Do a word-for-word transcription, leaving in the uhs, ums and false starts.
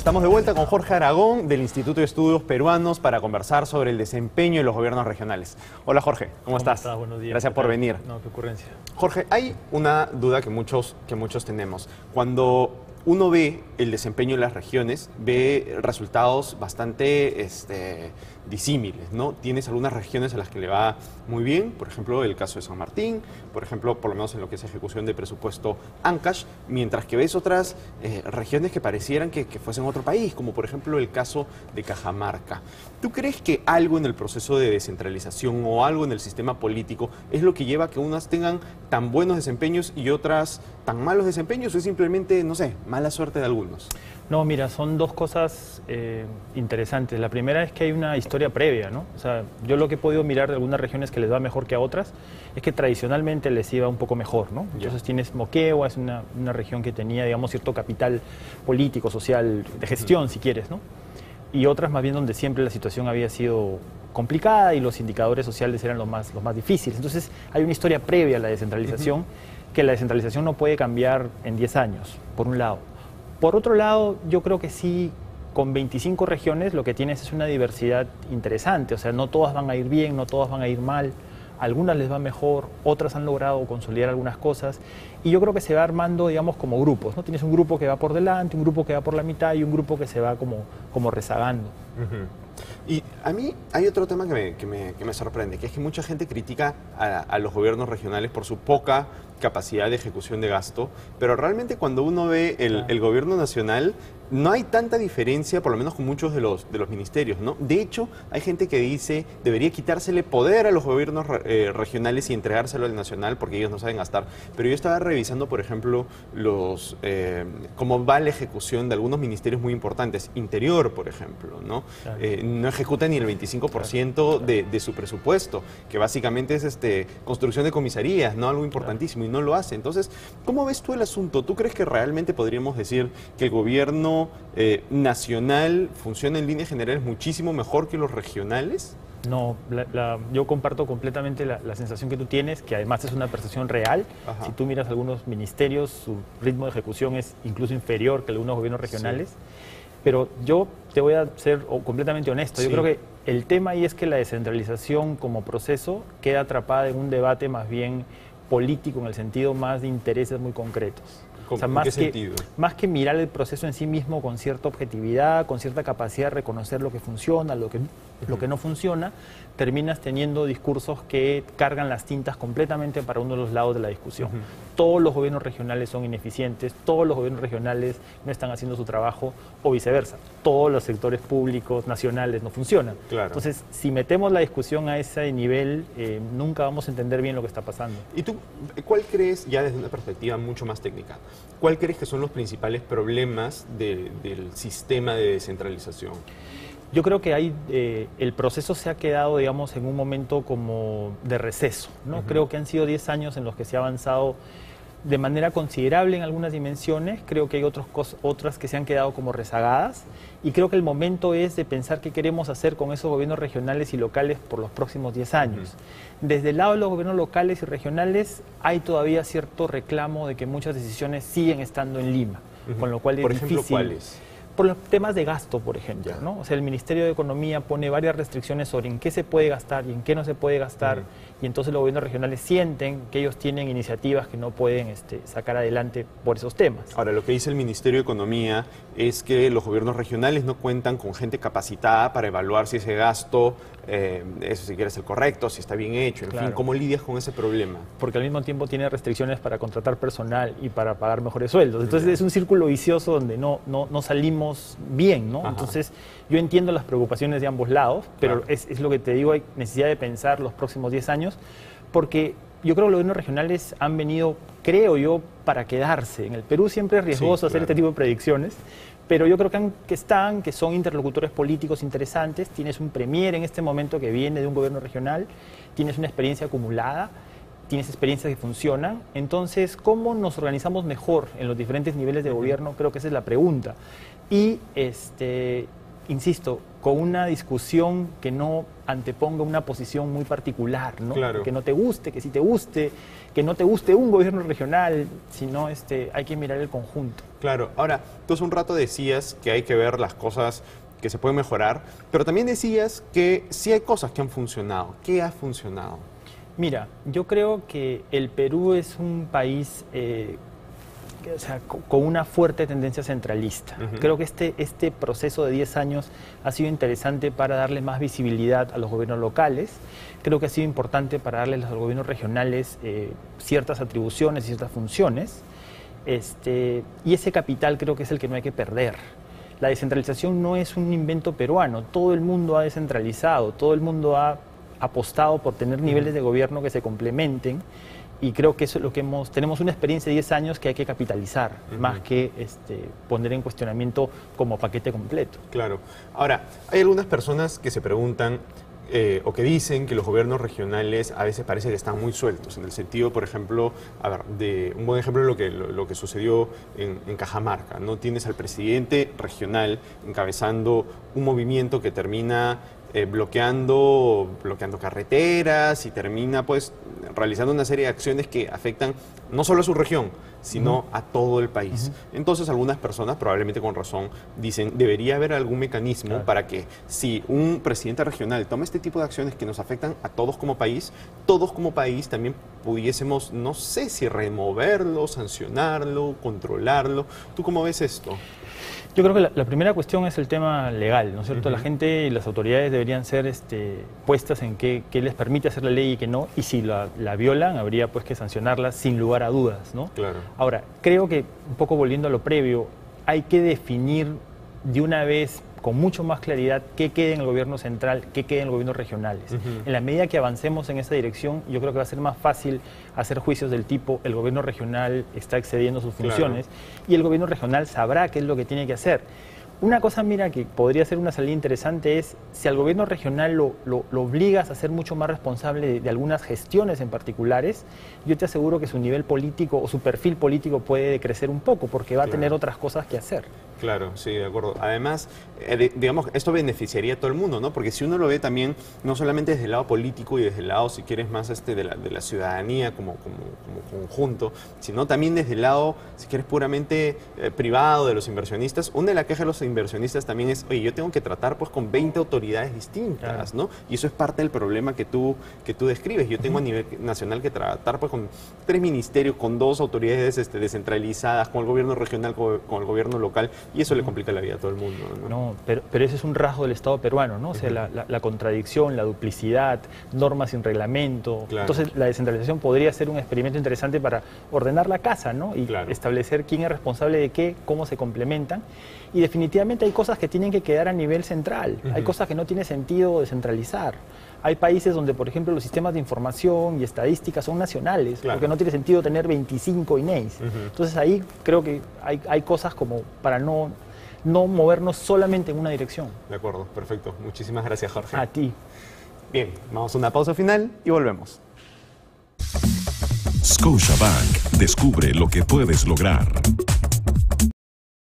Estamos de vuelta con Jorge Aragón del Instituto de Estudios Peruanos para conversar sobre el desempeño de los gobiernos regionales. Hola Jorge, ¿cómo, ¿Cómo estás? estás? Buenos días. Gracias por venir. No, qué ocurrencia. Jorge, hay una duda que muchos, que muchos tenemos. Cuando uno ve el desempeño de las regiones, ve resultados bastante este, disímiles, ¿no? Tienes algunas regiones a las que le va muy bien, por ejemplo, el caso de San Martín, por ejemplo, por lo menos en lo que es ejecución de presupuesto Ancash, mientras que ves otras eh, regiones que parecieran que, que fuesen otro país, como por ejemplo el caso de Cajamarca. ¿Tú crees que algo en el proceso de descentralización o algo en el sistema político es lo que lleva a que unas tengan tan buenos desempeños y otras tan malos desempeños, o es simplemente, no sé, mala suerte de algunos? No, mira, son dos cosas eh, interesantes. La primera es que hay una historia previa, ¿no? O sea, yo lo que he podido mirar de algunas regiones que les va mejor que a otras es que tradicionalmente les iba un poco mejor, ¿no? Entonces tienes Moquegua, es una, una región que tenía, digamos, cierto capital político, social, de gestión, uh-huh. si quieres, ¿no? Y otras más bien donde siempre la situación había sido complicada y los indicadores sociales eran los más, los más difíciles. Entonces hay una historia previa a la descentralización, uh-huh. que la descentralización no puede cambiar en diez años, por un lado. Por otro lado, yo creo que sí, con veinticinco regiones lo que tienes es una diversidad interesante, o sea, no todas van a ir bien, no todas van a ir mal, algunas les va mejor, otras han logrado consolidar algunas cosas, y yo creo que se va armando, digamos, como grupos, ¿no? Tienes un grupo que va por delante, un grupo que va por la mitad y un grupo que se va como, como rezagando. Uh-huh. Y a mí hay otro tema que me, que me, que me sorprende, que es que mucha gente critica a, a los gobiernos regionales por su poca capacidad de ejecución de gasto, pero realmente cuando uno ve el, el gobierno nacional no hay tanta diferencia, por lo menos con muchos de los, de los ministerios, ¿no? De hecho, hay gente que dice debería quitársele poder a los gobiernos eh, regionales y entregárselo al nacional porque ellos no saben gastar. Pero yo estaba revisando, por ejemplo, los eh, cómo va la ejecución de algunos ministerios muy importantes. Interior, por ejemplo, ¿no? Claro. Eh, no ejecuta ni el veinticinco por ciento claro, claro. de, de su presupuesto, que básicamente es este, construcción de comisarías, ¿no? Algo importantísimo, claro. y no lo hace. Entonces, ¿cómo ves tú el asunto? ¿Tú crees que realmente podríamos decir que el gobierno Eh, nacional funciona en líneas generales muchísimo mejor que los regionales? No, la, la, yo comparto completamente la, la sensación que tú tienes, que además es una percepción real. Ajá. Si tú miras algunos ministerios, su ritmo de ejecución es incluso inferior que algunos gobiernos regionales. Sí. Pero yo te voy a ser completamente honesto. Sí. Yo creo que el tema ahí es que la descentralización como proceso queda atrapada en un debate más bien político, en el sentido más de intereses muy concretos. O sea, más, que, más que mirar el proceso en sí mismo con cierta objetividad, con cierta capacidad de reconocer lo que funciona, lo que, uh-huh. lo que no funciona, terminas teniendo discursos que cargan las tintas completamente para uno de los lados de la discusión. Uh-huh. Todos los gobiernos regionales son ineficientes, todos los gobiernos regionales no están haciendo su trabajo, o viceversa. Todos los sectores públicos nacionales no funcionan. Claro. Entonces, si metemos la discusión a ese nivel, eh, nunca vamos a entender bien lo que está pasando. ¿Y tú cuál crees, ya desde una perspectiva mucho más técnica, cuál crees que son los principales problemas de, del sistema de descentralización? Yo creo que hay, eh, el proceso se ha quedado, digamos, en un momento como de receso, ¿no? Uh-huh. Creo que han sido diez años en los que se ha avanzado de manera considerable en algunas dimensiones. Creo que hay otros cos- otras que se han quedado como rezagadas, y creo que el momento es de pensar qué queremos hacer con esos gobiernos regionales y locales por los próximos diez años. Uh-huh. Desde el lado de los gobiernos locales y regionales hay todavía cierto reclamo de que muchas decisiones siguen estando en Lima, uh-huh. con lo cual es por ejemplo, difícil. ¿cuáles? Por los temas de gasto, por ejemplo, ¿no? O sea, el Ministerio de Economía pone varias restricciones sobre en qué se puede gastar y en qué no se puede gastar, uh-huh. y entonces los gobiernos regionales sienten que ellos tienen iniciativas que no pueden este, sacar adelante por esos temas. Ahora, lo que dice el Ministerio de Economía es que los gobiernos regionales no cuentan con gente capacitada para evaluar si ese gasto, eh, eso si quieres, es el correcto, si está bien hecho, en claro. fin, ¿cómo lidias con ese problema? Porque al mismo tiempo tiene restricciones para contratar personal y para pagar mejores sueldos. Entonces yeah. es un círculo vicioso donde no, no, no salimos bien, ¿no? Ajá. Entonces yo entiendo las preocupaciones de ambos lados, pero claro. es, es lo que te digo, hay necesidad de pensar los próximos diez años, porque yo creo que los gobiernos regionales han venido, creo yo, para quedarse. En el Perú siempre es riesgoso sí, hacer claro. este tipo de predicciones, pero yo creo que, han, que están, que son interlocutores políticos interesantes. Tienes un premier en este momento que viene de un gobierno regional, tienes una experiencia acumulada, tienes experiencias que funcionan. Entonces, ¿cómo nos organizamos mejor en los diferentes niveles de gobierno? Creo que esa es la pregunta. Y, este, insisto, con una discusión que no anteponga una posición muy particular, ¿no? Claro. Que no te guste, que sí te guste, que no te guste un gobierno regional, sino este, hay que mirar el conjunto. Claro. Ahora, tú hace un rato decías que hay que ver las cosas que se pueden mejorar, pero también decías que sí hay cosas que han funcionado. ¿Qué ha funcionado? Mira, yo creo que el Perú es un país eh, o sea, con una fuerte tendencia centralista. Uh-huh. Creo que este, este proceso de diez años ha sido interesante para darle más visibilidad a los gobiernos locales. Creo que ha sido importante para darles a los gobiernos regionales eh, ciertas atribuciones y ciertas funciones. Este, y ese capital creo que es el que no hay que perder. La descentralización no es un invento peruano. Todo el mundo ha descentralizado, todo el mundo ha apostado por tener niveles de gobierno que se complementen. Y creo que eso es lo que hemos... Tenemos una experiencia de diez años que hay que capitalizar, uh-huh. más que este, poner en cuestionamiento como paquete completo. Claro. Ahora, hay algunas personas que se preguntan eh, o que dicen que los gobiernos regionales a veces parece que están muy sueltos, en el sentido, por ejemplo, a ver, de un buen ejemplo de lo que, lo, lo que sucedió en, en Cajamarca, ¿no? Tienes al presidente regional encabezando un movimiento que termina... Eh, bloqueando, bloqueando carreteras y termina pues realizando una serie de acciones que afectan no solo a su región, sino uh-huh. a todo el país. Uh-huh. Entonces algunas personas, probablemente con razón, dicen debería haber algún mecanismo claro. para que si un presidente regional toma este tipo de acciones que nos afectan a todos como país, todos como país también pudiésemos, no sé si removerlo, sancionarlo, controlarlo. ¿Tú cómo ves esto? Yo creo que la, la primera cuestión es el tema legal, ¿no es cierto? Uh-huh. La gente y las autoridades deberían ser este, puestas en qué, qué les permite hacer la ley y qué no, y si la, la violan habría pues que sancionarlas sin lugar a dudas, ¿no? Claro. Ahora, creo que, un poco volviendo a lo previo, hay que definir de una vez con mucho más claridad qué quede en el gobierno central, qué quede en los gobiernos regionales. Uh-huh. En la medida que avancemos en esa dirección, yo creo que va a ser más fácil hacer juicios del tipo el gobierno regional está excediendo sus funciones claro. y el gobierno regional sabrá qué es lo que tiene que hacer. Una cosa, mira, que podría ser una salida interesante es si al gobierno regional lo, lo, lo obligas a ser mucho más responsable de, de algunas gestiones en particulares, yo te aseguro que su nivel político o su perfil político puede decrecer un poco porque va claro. a tener otras cosas que hacer. Claro, sí, de acuerdo. Además, eh, de, digamos, esto beneficiaría a todo el mundo, ¿no? Porque si uno lo ve también, no solamente desde el lado político y desde el lado, si quieres, más este de la, de la ciudadanía como, como, como conjunto, sino también desde el lado, si quieres, puramente eh, privado de los inversionistas. Una de las quejas de los inversionistas también es, oye, yo tengo que tratar pues con veinte autoridades distintas, claro. ¿no? Y eso es parte del problema que tú, que tú describes. Yo tengo uh-huh. a nivel nacional que tratar pues con tres ministerios, con dos autoridades este, descentralizadas, con el gobierno regional, con, con el gobierno local. Y eso le complica la vida a todo el mundo, ¿no? No, pero, pero ese es un rasgo del Estado peruano, ¿no? O sea, uh-huh. la, la, la contradicción, la duplicidad, normas sin reglamento. Claro. Entonces, la descentralización podría ser un experimento interesante para ordenar la casa, ¿no? Y claro. establecer quién es responsable de qué, cómo se complementan. Y definitivamente hay cosas que tienen que quedar a nivel central. Uh-huh. Hay cosas que no tiene sentido descentralizar. Hay países donde, por ejemplo, los sistemas de información y estadística son nacionales, claro. porque no tiene sentido tener veinticinco I N E Is. Uh-huh. Entonces ahí creo que hay, hay cosas como para no, no movernos solamente en una dirección. De acuerdo, perfecto. Muchísimas gracias, Jorge. A ti. Bien, vamos a una pausa final y volvemos. Scotiabank. Descubre lo que puedes lograr.